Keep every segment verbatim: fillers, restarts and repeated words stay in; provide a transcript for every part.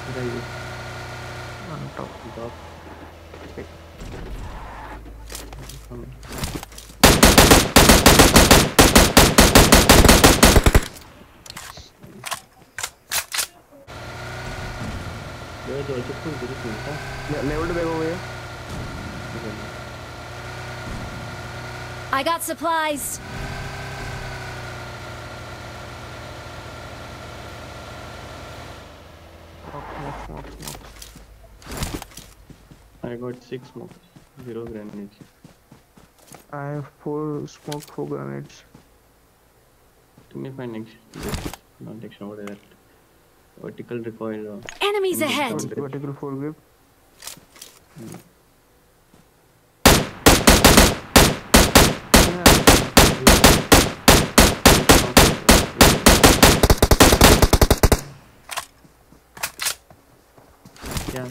Where are you? On top. Top. Okay. Coming. There's also full very cool, huh? Yeah, level to back over here. I got supplies. Smoke, smoke, smoke, smoke. I got six smokes, zero grenades. I have four smoke, four grenades. To me, find next. This non-detection, what is that? Vertical recoil. Uh, Enemies ahead. Vertical. Vertical foregrip. Hmm. Yeah.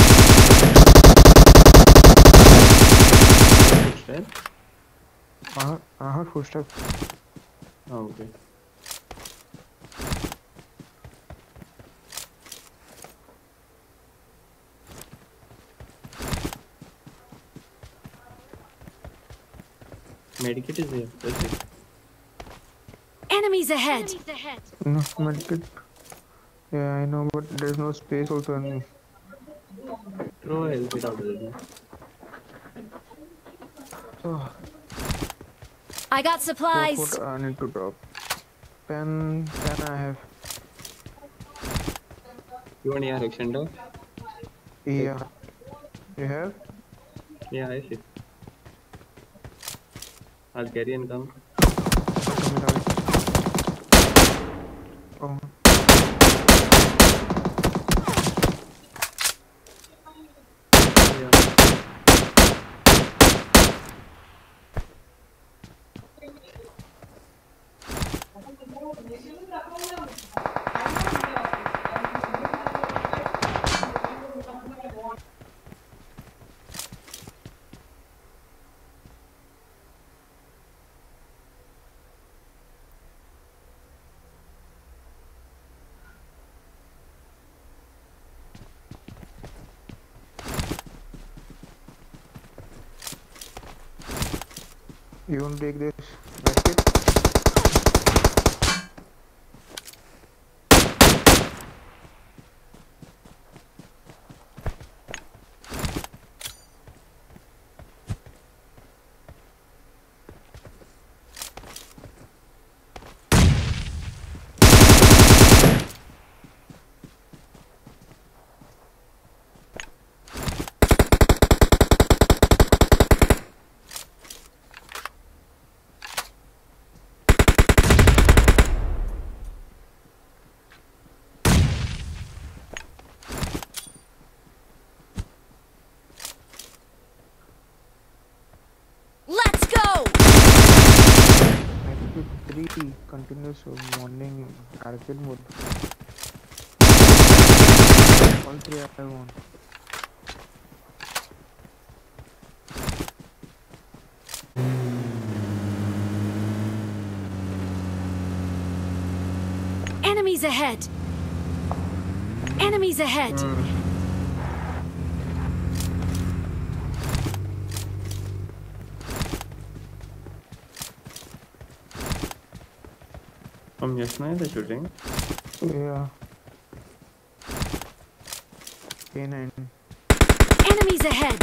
Footstep? I I heard footsteps. Oh, okay. Medikit is there. That's it. Enemies ahead. No, medkit. Yeah, I know, but there's no space also in me. Throw a health kit out of it. Oh, I got what supplies. would I need to drop? Pen, pen I have. You want air extender? Yeah. You have? Yeah, I see. I'll carry and come. Coming out. Oh. Yeah. You want to take this medkit? Let's go. Medkit three continuous morning arcade mode. All three I want. Enemies ahead. Enemies ahead. From just now they're shooting. Yeah. K nine. Enemies ahead.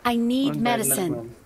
I need Not bad luck, medicine. man.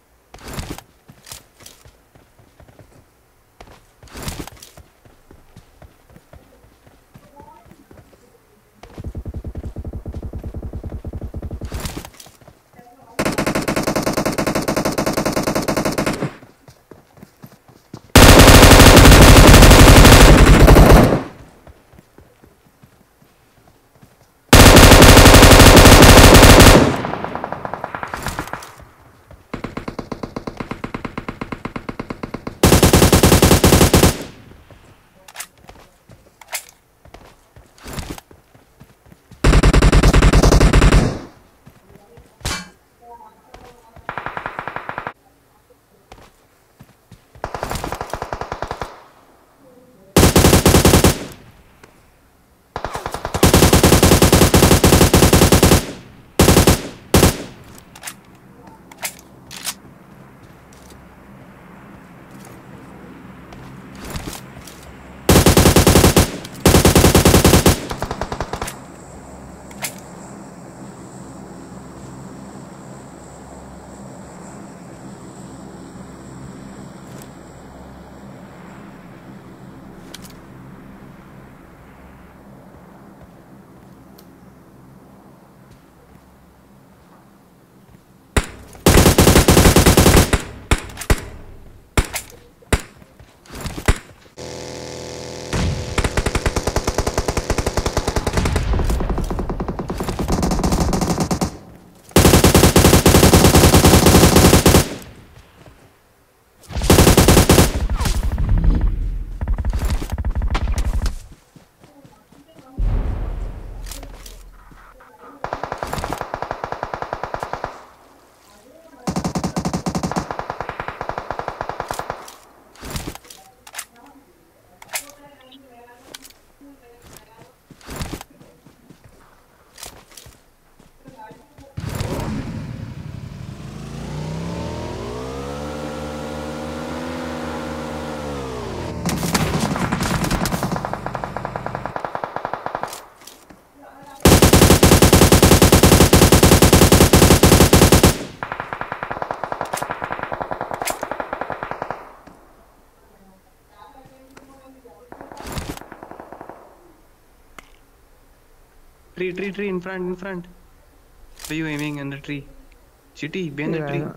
Tree, tree, tree in front, in front. Where you aiming in the tree? Chitty, behind the Yeah, I tree. know.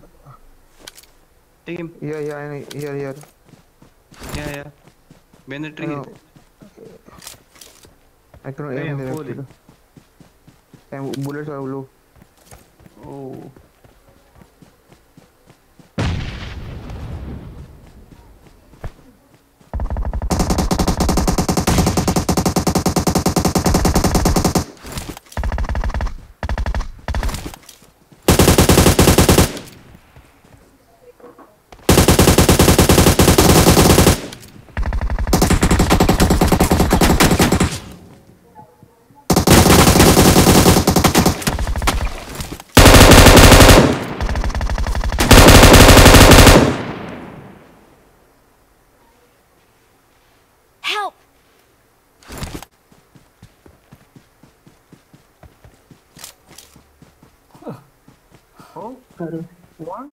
Take him. Yeah, yeah, I know. Here, here. Yeah, yeah. Behind the I tree. know. I cannot Hey, aim I'm there fully. actually. And bullets are low. Oh. Help! Oh. What?